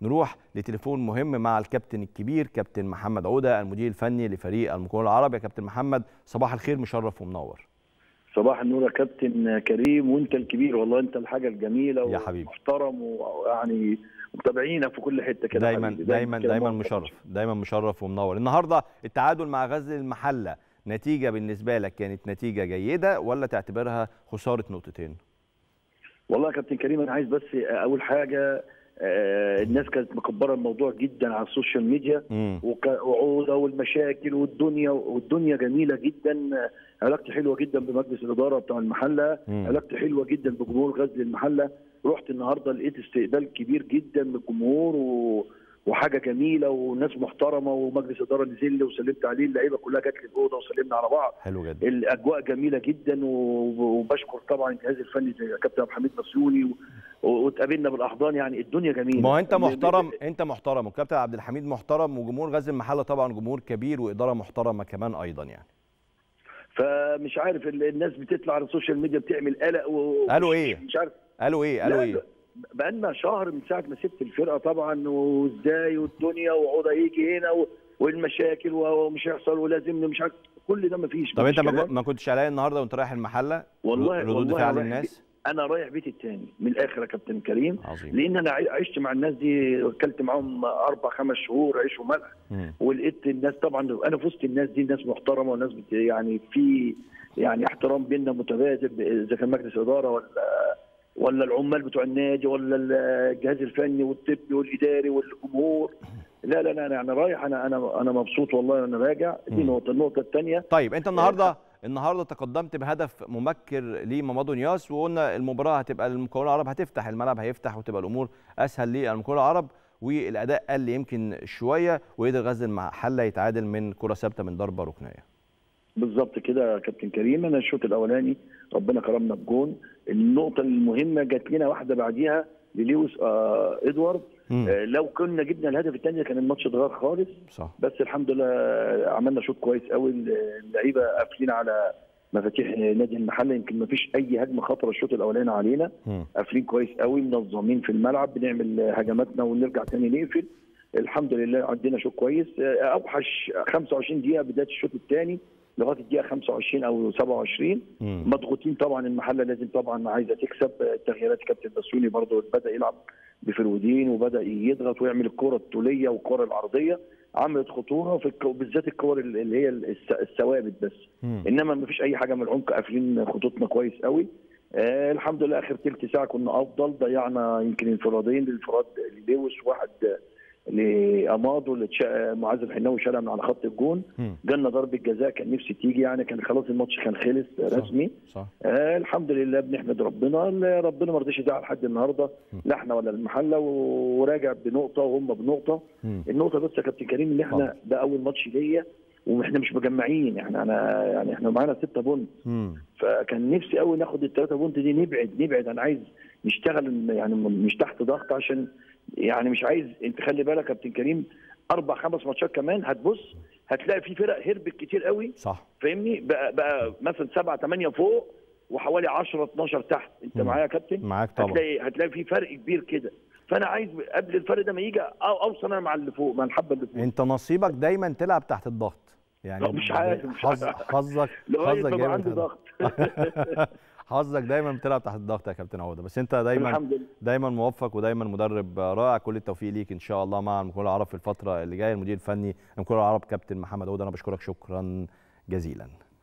نروح لتليفون مهم مع الكابتن الكبير كابتن محمد عودة المدير الفني لفريق المقاولون العرب. يا كابتن محمد صباح الخير، مشرف ومنور. صباح النور يا كابتن كريم، وانت الكبير والله، انت الحاجه الجميله يا حبيبي ومحترم، ويعني متابعينك في كل حته كده. دايما مشرف، دايما مشرف ومنور. النهارده التعادل مع غزل المحله نتيجه بالنسبه لك كانت نتيجه جيده ولا تعتبرها خساره نقطتين؟ والله يا كابتن كريم انا عايز بس اول حاجه، الناس كانت مكبره الموضوع جدا على السوشيال ميديا وعوده والمشاكل والدنيا جميله جدا. علاقتي حلوه جدا بمجلس الاداره بتاع المحله، علاقتي حلوه جدا بجمهور غزل المحله. رحت النهارده لقيت استقبال كبير جدا من الجمهور وحاجه جميله وناس محترمه، ومجلس اداره نزل لي وسلمت عليه، اللعيبه كلها جت لي الاوضه وسلمنا على بعض. حلو جدا، الاجواء جميله جدا، وبشكر طبعا الجهاز الفني زي كابتن عبد الحميد بسيوني واتقابلنا بالاحضان. يعني الدنيا جميله. ما انت محترم وكابتن عبد الحميد محترم، وجمهور غزل المحله طبعا جمهور كبير واداره محترمه كمان ايضا يعني. فمش عارف الناس بتطلع على السوشيال ميديا بتعمل قلق قالوا ايه؟ مش عارف قالوا ايه؟ بقالنا شهر من ساعه ما سبت الفرقه طبعا، وازاي والدنيا وعوده يجي هنا والمشاكل ومش هيحصل ولازم مش عارف كل ده مفيش. طب انت ما كنتش قلقان النهارده وانت رايح المحله؟ والله ردود فعل الناس؟ انا رايح بيتي الثاني من الاخر يا كابتن كريم. عظيم. لان انا عشت مع الناس دي واكلت معاهم 4-5 شهور عيش وملح، ولقيت الناس طبعا انا في وسط الناس دي ناس محترمه وناس يعني في يعني احترام بيننا متبادل، اذا كان مجلس اداره ولا العمال بتوع النادي ولا الجهاز الفني والطبي والاداري والجمهور. لا انا رايح، انا مبسوط والله. انا راجع. دي النقطه الثانيه. طيب انت النهارده تقدمت بهدف مبكر لمامادو نياس، وقلنا المباراه هتبقى المقاولون العرب هتفتح الملعب، هيفتح وتبقى الامور اسهل للمقاولون العرب، والاداء قل يمكن شويه، وقدر غزل المحله يتعادل من كره ثابته من ضربه ركنيه. بالظبط كده يا كابتن كريم. انا الشوط الاولاني ربنا كرمنا بجون. النقطه المهمه جات لنا واحده بعديها للويس ادوارد. لو كنا جبنا الهدف الثاني كان الماتش اتغير خالص. صح. بس الحمد لله عملنا شوط كويس قوي. اللعيبه قافلين على مفاتيح نادي المحله، يمكن ما فيش اي هجمه خطره الشوط الاولاني علينا. قافلين كويس قوي، منظمين في الملعب، بنعمل هجماتنا ونرجع ثاني نقفل. الحمد لله عدينا شوط كويس. اوحش 25 دقيقه بدايه الشوط الثاني لغايه الدقيقه 25 او 27 مضغوطين طبعا. المحله لازم طبعا عايزه تكسب. التغييرات كابتن بسيوني برضه بدا يلعب بفرودين وبدا يضغط ويعمل الكره الطوليه والكره العرضيه، عملت خطوره في بالذات الكور اللي هي الثوابت بس. انما ما فيش اي حاجه من العمق، قافلين خطوطنا كويس قوي. الحمد لله اخر ثلث ساعه كنا افضل، ضيعنا يمكن انفرادين، الانفراد للويس واحد لامادو اللي معاذ الحناوي شالها من على خط الجون. جالنا ضربه جزاء كان نفسي تيجي، يعني كان خلاص الماتش كان خلص رسمي. صح. الحمد لله بنحمد ربنا ما رضيش يزعل لحد النهارده، لا احنا ولا المحله، وراجع بنقطه وهم بنقطه. النقطه بس يا كابتن كريم ان احنا ده اول ماتش ليا واحنا مش مجمعين. احنا معانا 6 بونت، فكان نفسي قوي ناخد ال3 بونت دي. نبعد انا عايز نشتغل يعني مش تحت ضغط، عشان يعني مش عايز. انت خلي بالك يا كابتن كريم 4-5 ماتشات كمان هتبص هتلاقي في فرق هربت كتير قوي. صح. فاهمني؟ بقى مثلا 7-8 فوق وحوالي 10-12 تحت. انت معايا يا كابتن؟ معاك طبعا. هتلاقي في فرق كبير كده. فانا عايز قبل الفرق ده ما يجي اوصل انا مع اللي فوق، مع الحبه اللي فوق. انت نصيبك دايما تلعب تحت الضغط يعني. مش عارف حظك جامد. عندي ضغط. حظك دايما بتلعب تحت الضغط يا كابتن عوده. بس انت دايما موفق ودايما مدرب رائع. كل التوفيق ليك ان شاء الله مع المقاولون العرب في الفتره اللي جايه. المدير الفني المقاولون العرب كابتن محمد عوده، انا بشكرك شكرا جزيلا.